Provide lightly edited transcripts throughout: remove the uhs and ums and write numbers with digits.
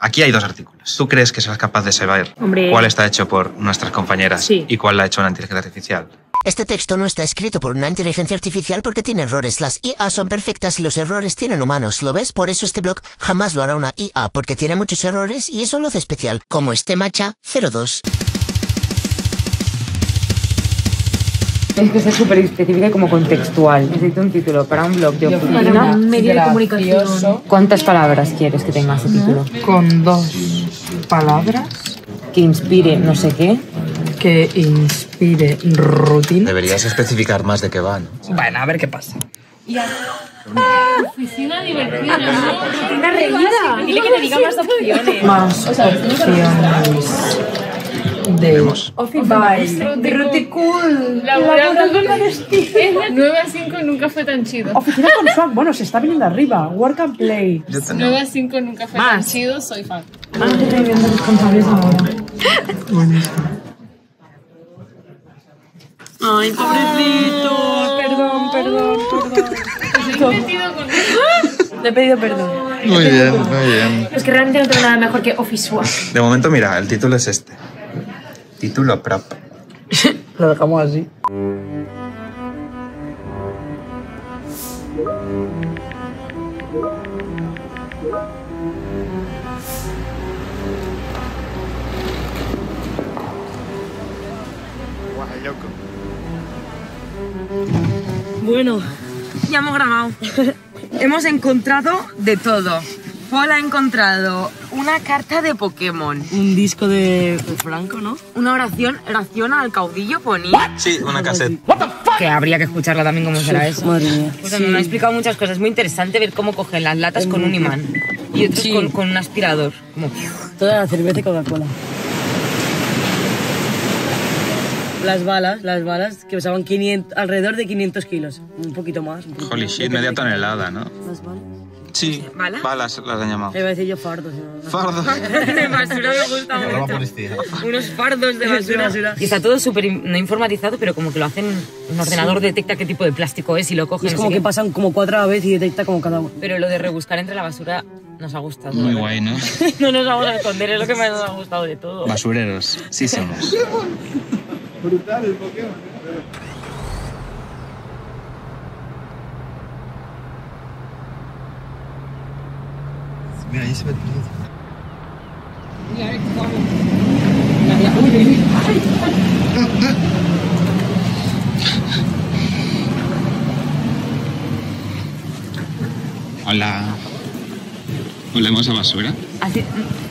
Aquí hay dos artículos. ¿Tú crees que serás capaz de saber cuál está hecho por nuestras compañeras y cuál la ha hecho una inteligencia artificial? Este texto no está escrito por una inteligencia artificial porque tiene errores. Las IA son perfectas y los errores tienen humanos. ¿Lo ves? Por eso este blog jamás lo hará una IA, porque tiene muchos errores y eso lo hace especial. Como este Macha 02. Es que es súper específica y como contextual. Necesito un título para un blog de oficina. Un medio de comunicación. ¿Cuántas palabras quieres que tenga ese título? Con 2 palabras. Que inspire no sé qué. Que inspire rutina. Deberías especificar más de qué va, ¿no? Bueno, a ver qué pasa. Oficina divertida, ¿no? Oficina reída. Dile que te diga más opciones. Más opciones. De Office Vibe. Ruticul. Laborando con 9 a 5 nunca fue tan chido. Oficina con swag. Bueno, se está viniendo arriba. Work and play. 9 a 5 nunca fue tan chido, soy fan. Más entretenimientos responsables ahora. Buenísimo. Ay, pobrecito. Perdón. Le he pedido perdón. Muy bien. Es que realmente no tengo nada mejor que Office Swag. De momento, mira, el título es este. Título prop. Lo dejamos así. Bueno, ya hemos grabado. Hemos encontrado de todo. Paul ha encontrado una carta de Pokémon. Un disco de Franco, ¿no? Una oración al caudillo ponía. Sí, una cassette. Que habría que escucharla también cómo será eso. Madre mía. Pues me ha explicado muchas cosas. Es muy interesante ver cómo cogen las latas con un imán y otros con un aspirador. Como... Toda la cerveza y Coca-Cola. Las balas que pesaban alrededor de 500 kilos. Un poquito más. Holy shit, media tonelada, ¿no? Las balas. Sí, balas las han llamado. Iba a decir yo fardos. ¿No? Fardos. De basura me gusta mucho. Unos fardos de basura. Y está todo súper no informatizado, pero como que lo hacen, un ordenador detecta qué tipo de plástico es y lo coge. Y es como que pasan como 4 a la vez y detecta como cada uno. Pero lo de rebuscar entre la basura nos ha gustado. Muy guay, ¿no? No nos vamos a esconder, es lo que más nos ha gustado de todo. Basureros, sí somos. Brutal el Pokémon. Mira, ahí se ve el perdido. Hola. ¿Olemos a basura? Así...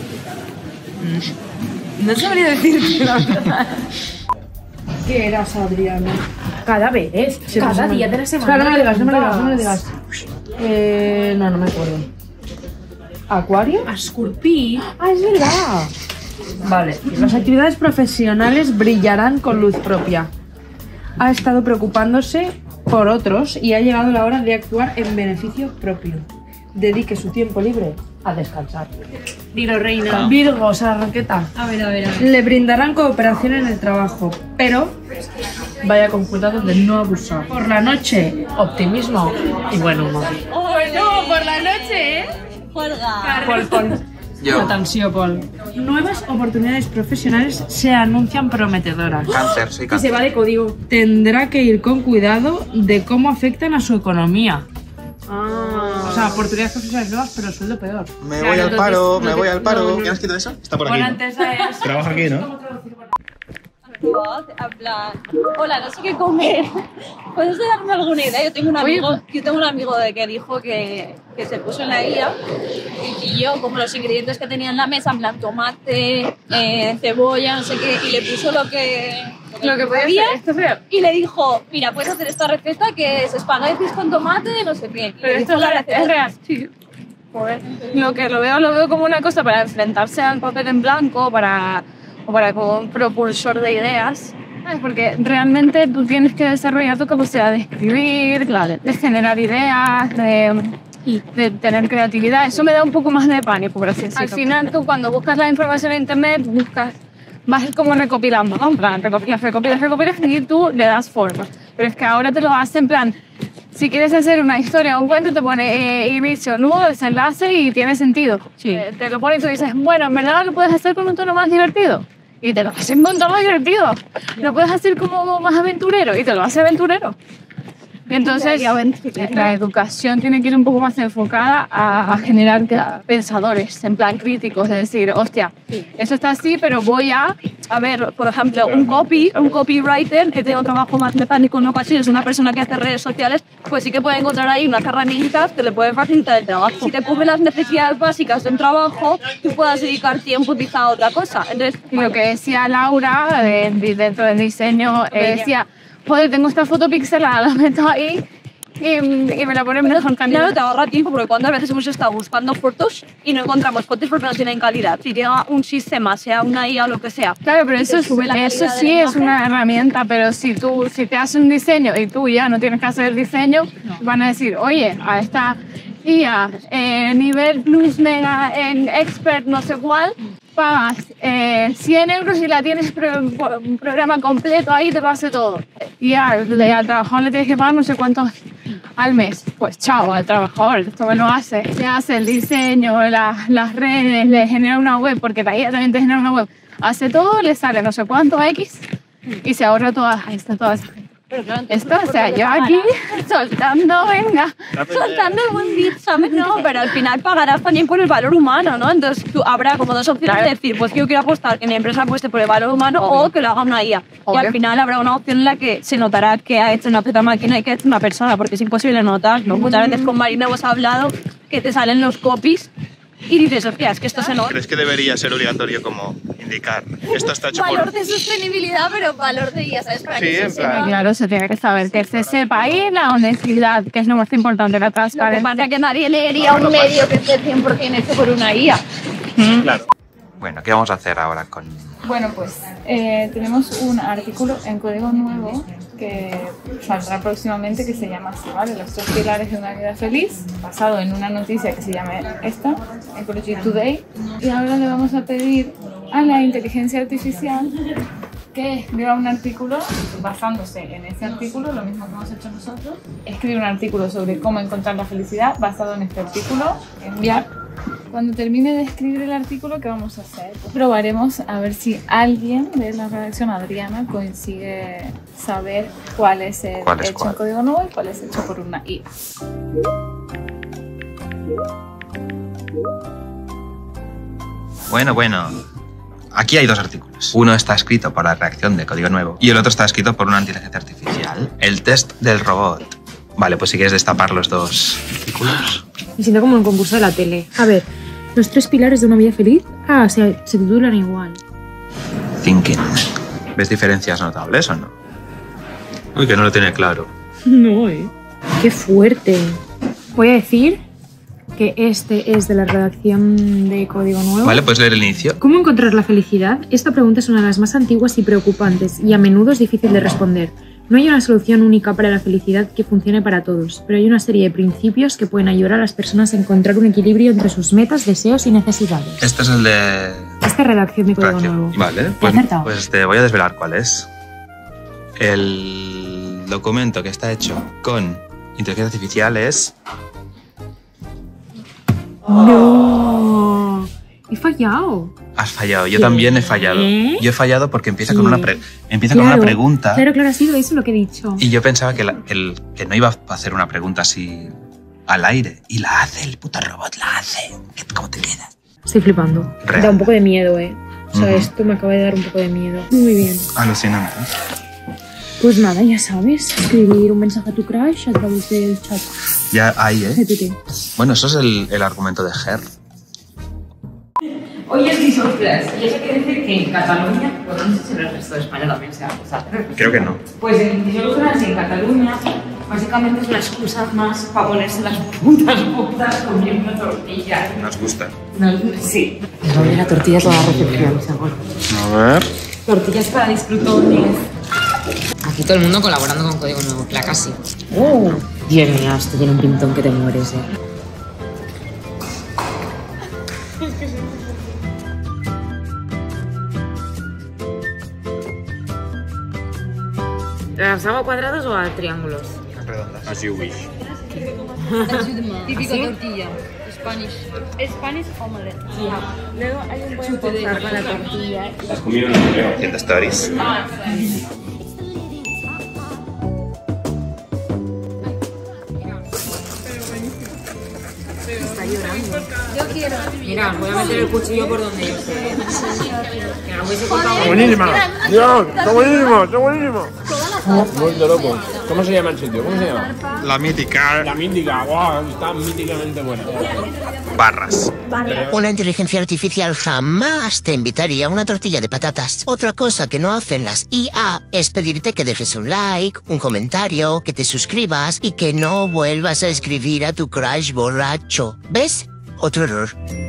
No sabría decirte la verdad. ¿Qué eras, Adriana? Cadáveres. Cada día de la semana. Espera, no me lo digas. No me acuerdo. ¿Acuario? Escorpí. Ah, es verdad. Vale. Las actividades profesionales brillarán con luz propia. Ha estado preocupándose por otros y ha llegado la hora de actuar en beneficio propio. Dedique su tiempo libre a descansar. Dilo, reina. Virgo, o sea, Roqueta. A ver. Le brindarán cooperación en el trabajo, pero vaya con cuidado de no abusar. Por la noche, optimismo y buen humor. Oh, no, por la noche, ¿eh? Pol. Atenció, Pol. Nuevas oportunidades profesionales se anuncian prometedoras. Cáncer, soy Que cáncer. se va de código. Tendrá que ir con cuidado de cómo afectan a su economía. O sea, oportunidades profesionales nuevas, pero sueldo peor. Me voy al paro. ¿Quién has escrito eso? Está por aquí. Bueno, antes es... Trabaja aquí, ¿no? En plan, hola, no sé qué comer. ¿Puedes darme alguna idea? Yo tengo un amigo de que dijo que se puso en la guía y yo, como los ingredientes que tenía en la mesa, en plan tomate, cebolla, no sé qué, y le puso lo que podía y le dijo, mira, puedes hacer esta receta que es espaguetis con tomate, no sé qué. Pero esto es real, sí. Joder. Lo veo como una cosa para enfrentarse al papel en blanco, o para como un propulsor de ideas, ¿sabes? Porque realmente tú tienes que desarrollar tu capacidad de escribir, de generar ideas, de tener creatividad. Eso me da un poco más de pánico, por así decirlo. Al final tú cuando buscas la información en internet, vas como recopilando, ¿no? En plan, recopilas y tú le das forma. Pero es que ahora te lo hace en plan si quieres hacer una historia o un cuento, te pone inicio, nudo, desenlace y tiene sentido. Sí. Te lo pone y tú dices, bueno, en verdad lo puedes hacer con un tono más divertido. Y te lo hace en un tono divertido. Lo puedes hacer como más aventurero y te lo hace aventurero. Y entonces la educación tiene que ir un poco más enfocada a generar pensadores, en plan críticos, de decir, hostia, eso está así, pero voy a ver, por ejemplo, un copywriter que tiene un trabajo más mecánico, no casi es una persona que hace redes sociales, pues sí que puede encontrar ahí unas herramientas que le pueden facilitar el trabajo. Si te cubren las necesidades básicas de un trabajo, tú puedas dedicar tiempo quizá a otra cosa. Entonces, lo que decía Laura dentro del diseño, decía, joder, tengo esta foto pixelada, la meto ahí y me la ponen mejor calidad. Claro, te ahorra tiempo porque cuántas veces hemos estado buscando fotos y no encontramos fotos porque no tienen calidad. Si llega un sistema, sea una IA o lo que sea. Claro, pero eso sí es una herramienta, pero si te haces un diseño y tú ya no tienes que hacer diseño, van a decir, oye, a esta IA, nivel plus mega en expert no sé cuál, pagas 100 euros y la tienes un programa completo ahí, te lo hace todo. Y al trabajador le tienes que pagar no sé cuántos al mes. Pues chao, al trabajador, esto me lo hace. Te hace el diseño, las redes, le genera una web, porque la IA también te genera una web. Hace todo, le sale no sé cuánto X y se ahorra toda esa gente. Esto, o sea, yo aquí soltando el buen beat, ¿sabes? No, pero al final pagarás también por el valor humano, ¿no? Entonces habrá como dos opciones de decir, pues yo quiero apostar que mi empresa apueste por el valor humano o que lo haga una IA. Y al final habrá una opción en la que se notará que ha hecho una puta máquina y que ha hecho una persona, porque es imposible notarlo. Muchas veces con Marina hemos hablado que te salen los copies y dices, hostia, es que esto se nota. ¿Crees que debería ser obligatorio como indicar esto está hecho valor por... de sostenibilidad, pero valor de IA, ¿sabes? Para que se sepa. Claro, se tiene que saber que se sepa ahí la honestidad, que es lo más importante, la transparencia. Lo que pasa es que nadie leería un medio que esté 100% hecho por una IA. Claro. Bueno, ¿qué vamos a hacer ahora con...? Bueno, pues tenemos un artículo en Código Nuevo que saldrá próximamente que se llama así, ¿vale? Los 3 pilares de una vida feliz, basado en una noticia que se llama esta, Ecology Today. Y ahora le vamos a pedir a la inteligencia artificial que escriba un artículo basándose en ese artículo, lo mismo que hemos hecho nosotros. Escribe un artículo sobre cómo encontrar la felicidad basado en este artículo, enviar. Cuando termine de escribir el artículo, ¿qué vamos a hacer? Probaremos a ver si alguien de la redacción, Adriana, consigue saber cuál es el hecho en Código Nuevo y cuál es hecho por una IA. Bueno. Aquí hay 2 artículos. Uno está escrito por la redacción de Código Nuevo y el otro está escrito por una inteligencia artificial. El test del robot. Vale, pues si quieres destapar los 2 artículos. Me siento como en un concurso de la tele. A ver, los 3 pilares de una vida feliz. Ah, se titulan igual. Thinking. ¿Ves diferencias notables o no? Uy, que no lo tiene claro. No, Qué fuerte. Voy a decir que este es de la redacción de Código Nuevo. Vale, puedes leer el inicio. ¿Cómo encontrar la felicidad? Esta pregunta es una de las más antiguas y preocupantes y a menudo es difícil de responder. No hay una solución única para la felicidad que funcione para todos, pero hay una serie de principios que pueden ayudar a las personas a encontrar un equilibrio entre sus metas, deseos y necesidades. Este es el de... Esta redacción de Código Nuevo. Vale, pues te voy a desvelar cuál es. El documento que está hecho con inteligencia artificial es... ¡No! He fallado. Has fallado, yo también he fallado. Yo he fallado porque empieza con una pregunta. Claro, ha sido eso lo que he dicho. Y yo pensaba que no iba a hacer una pregunta así al aire. Y la hace, el puto robot la hace. ¿Cómo te quedas? Estoy flipando. Real. Da un poco de miedo, O sea, esto me acaba de dar un poco de miedo. Muy bien. Alucinante. Pues nada, ya sabes, escribir un mensaje a tu crush a través del chat. Ya hay, GPT. Bueno, eso es el argumento de Her. Hoy es disostras, y eso quiere decir que en Cataluña, pues no sé si en el resto de España también se usa. Creo que no. Pues en disostras en Cataluña, básicamente es una excusa más para ponerse las putas comiendo tortillas. Nos gusta. Sí. Me la tortilla toda la recepción, seguro. A ver. Tortillas para disfrutones. Aquí todo el mundo colaborando con Código Nuevo, la casi. Dios mío, esto tiene un pintón que te mueres, ¿Las hago a cuadrados o a triángulos? redondas. As you wish. Típico tortilla. Spanish omelette. Luego hay un buen posar con la tortilla. Has comido, no creo. Haciendo stories. Mira, voy a meter el cuchillo por donde yo sé. Que no hubiese cortado. ¡Buenísima! ¡Dios! ¡Está buenísimo! ¡Está buenísimo! Vuelto loco. ¿Cómo se llama el sitio? ¿Cómo se llama? La mítica. La mítica. ¡Wow! Está míticamente buena. Barras. Una inteligencia artificial jamás te invitaría a una tortilla de patatas. Otra cosa que no hacen las IA es pedirte que dejes un like, un comentario, que te suscribas y que no vuelvas a escribir a tu crush borracho. ¿Ves? Otro error.